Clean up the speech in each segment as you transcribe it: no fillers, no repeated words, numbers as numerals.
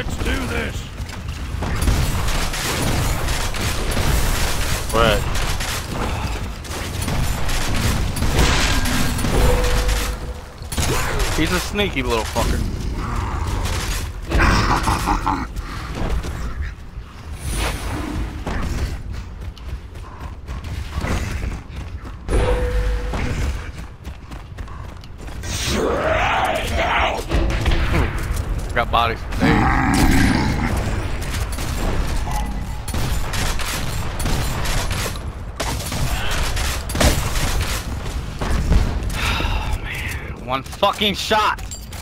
Let's do this. Right. He's a sneaky little fucker. Got bodies for days. Oh, man. One fucking shot.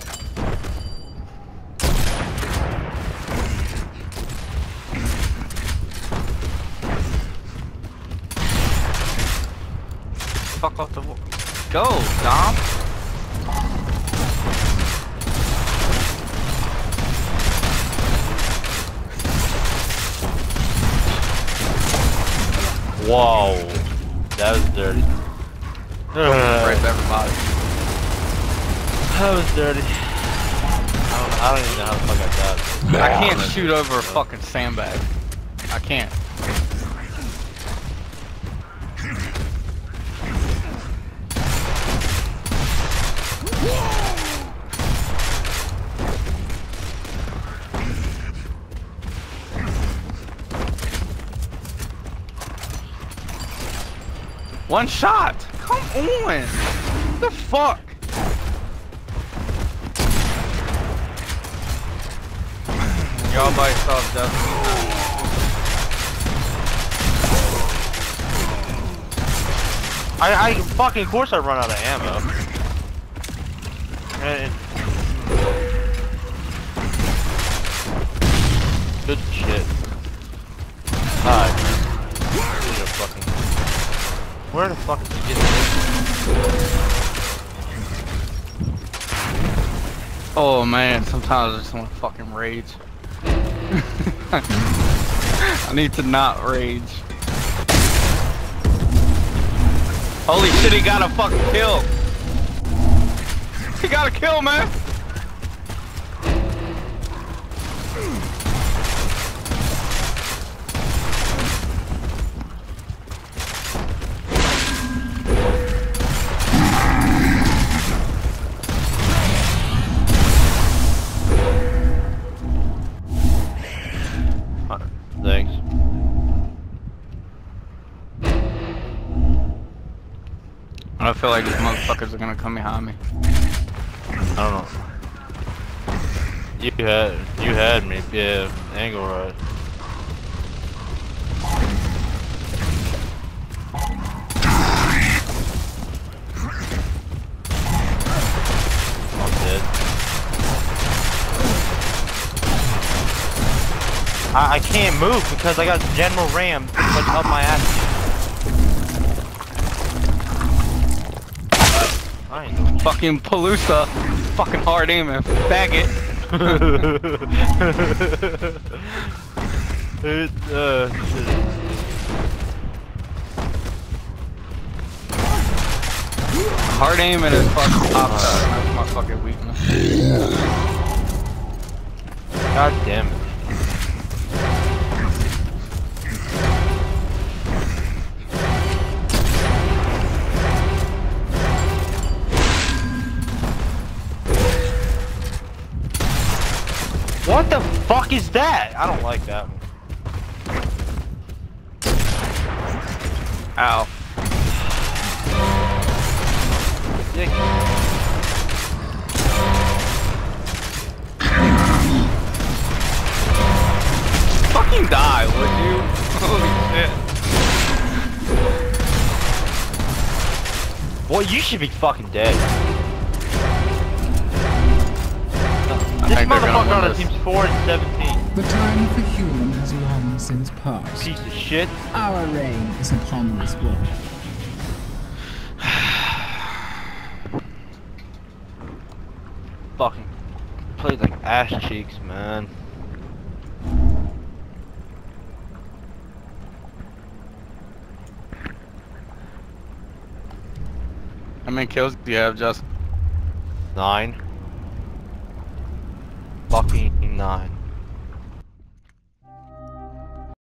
Fuck off the wall. Go, Dom. Whoa, that was dirty. Rape everybody. That was dirty. I don't even know how the fuck I died. I can't shoot over a fucking sandbag. I can't. One shot! Come on! What the fuck? Y'all by yourself, definitely. I fucking, of course I run out of ammo. Good shit. Alright. Where the fuck did you get this? Oh man, sometimes I just want to fucking rage. I need to not rage. Holy shit, he got a fucking kill. He got a kill, man. Thanks. I feel like these motherfuckers are gonna come behind me. I don't know. You had me, yeah, angle right. I'm dead. I can't move because I got General Ram like up my ass. I ain't doing Fucking Palooza. Fucking hard aiming. Faggot. Shit. Hard aiming is fucking top shot. That's my fucking weakness. God damn it. What the fuck is that? I don't like that one. Ow. Fucking die, would you? Holy shit. Boy, you should be fucking dead. This think they're gonna motherfucker on win the this. team's 4 and 17. The time for human has long since passed. Piece of shit. Our reign is upon this world. Fucking played like ass cheeks, man. How many kills do you have, Justin? 9. Fucking 9.